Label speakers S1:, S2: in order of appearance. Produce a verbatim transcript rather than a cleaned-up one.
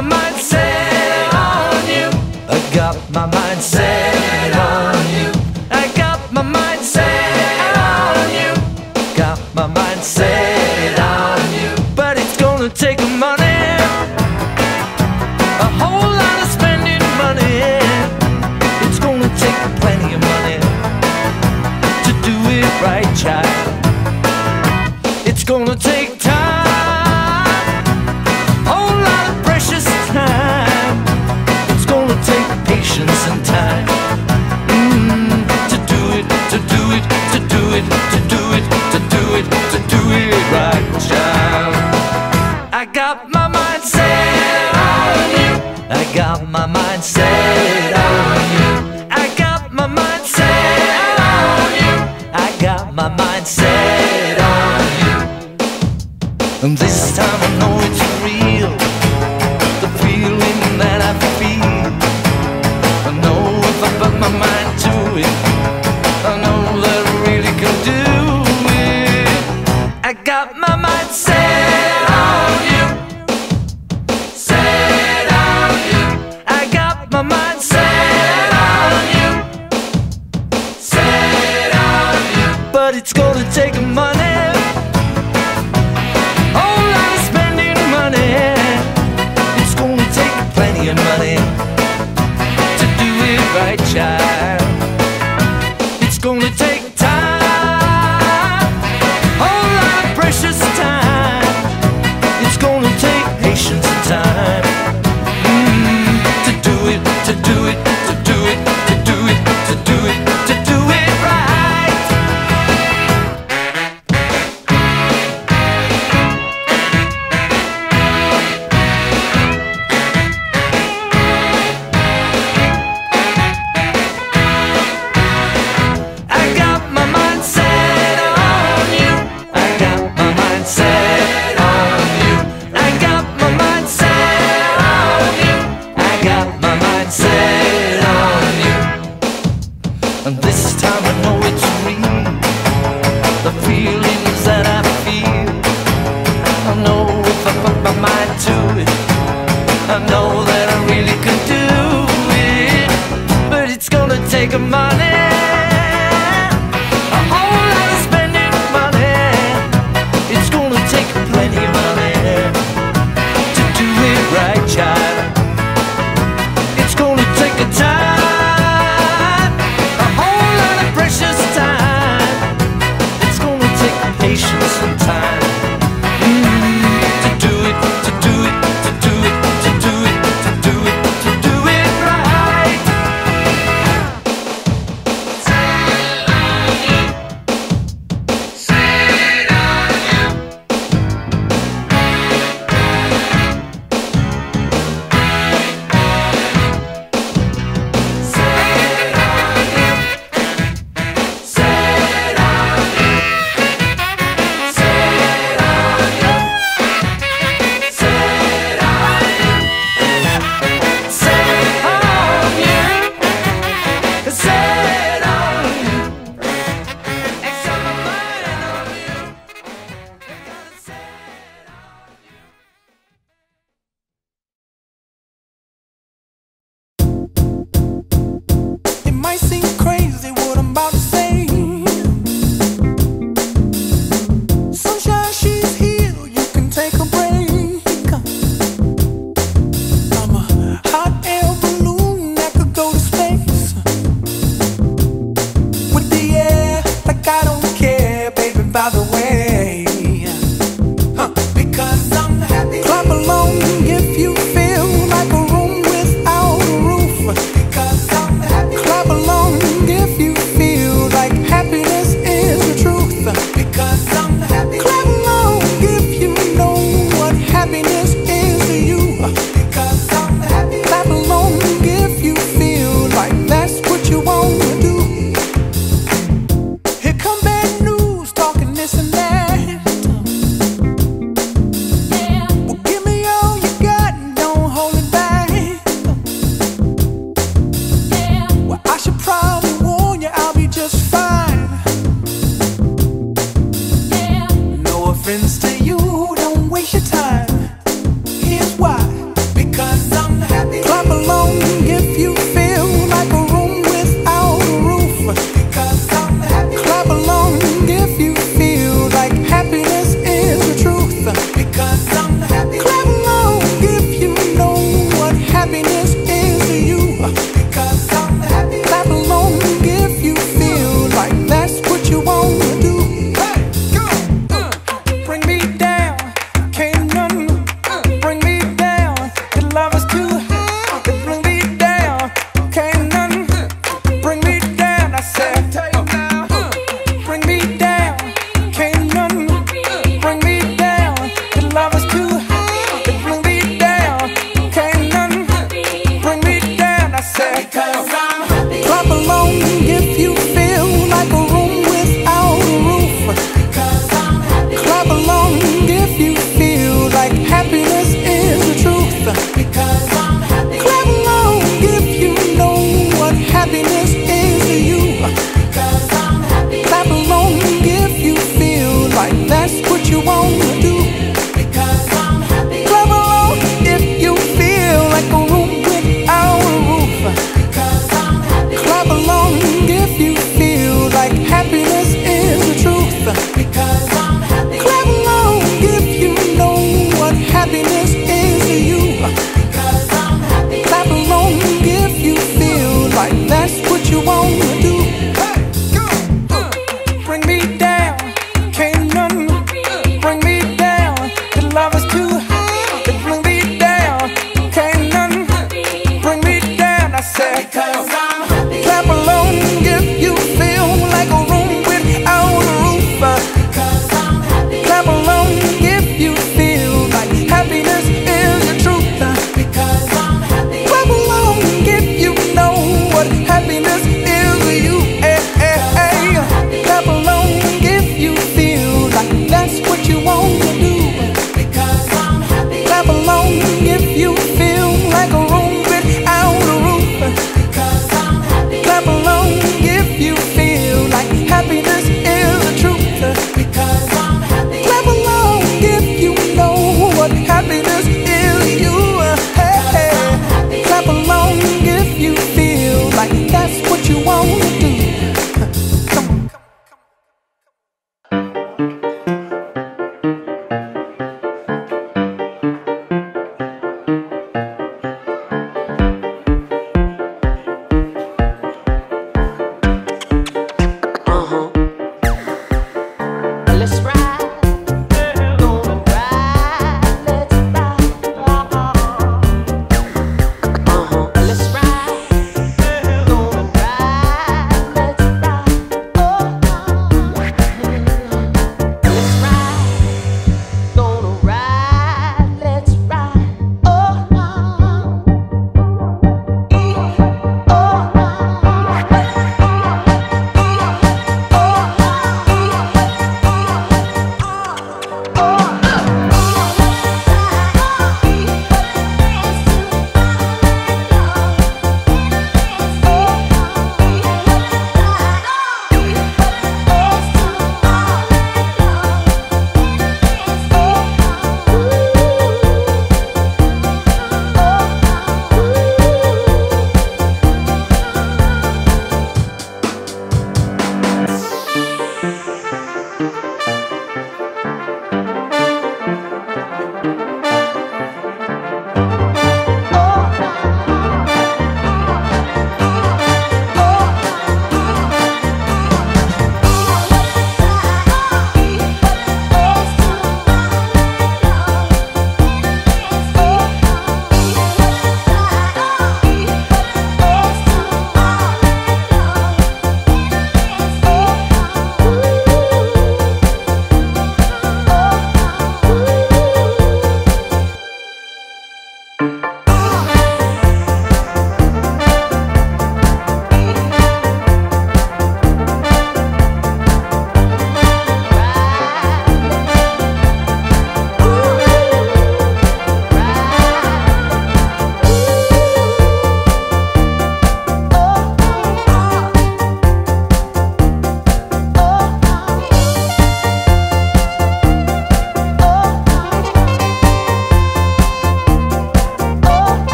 S1: my mind set on you. I got my mind set on you. I got my mind set on you. Got my mind set on you. But it's gonna take money, a whole lot of spending money. It's gonna take plenty of money to do it right, child. It's gonna take time, whole lot of precious time. It's gonna take patience and time mm, to do it, to do it, to do it, to do it, to do it, to do it right, child. I got my mind set on you. I got my mind set on you. I got my mind set on you. I got my mind set on you. And this time I know it's real, the feeling that I feel. I know if I put my mind to it, I know that I really can do it. I got my mind set on you, set on you. I got my mind set on you, set on you. But it's gonna take money, whole lot of spending money. It's gonna take plenty of money to do it right, child. It's gonna take time, whole lot of precious time. It's gonna take patience and time mm, to do it, to do it, to do it, to do it, to do it, to do it right. I got my mind set on you. I got my mind set on you. I got my mind set on you. I got my mind set on you. And this time I know it's real, the feelings that I feel. I know if I put my mind to it, I know that I really could do it. But it's gonna take a mind,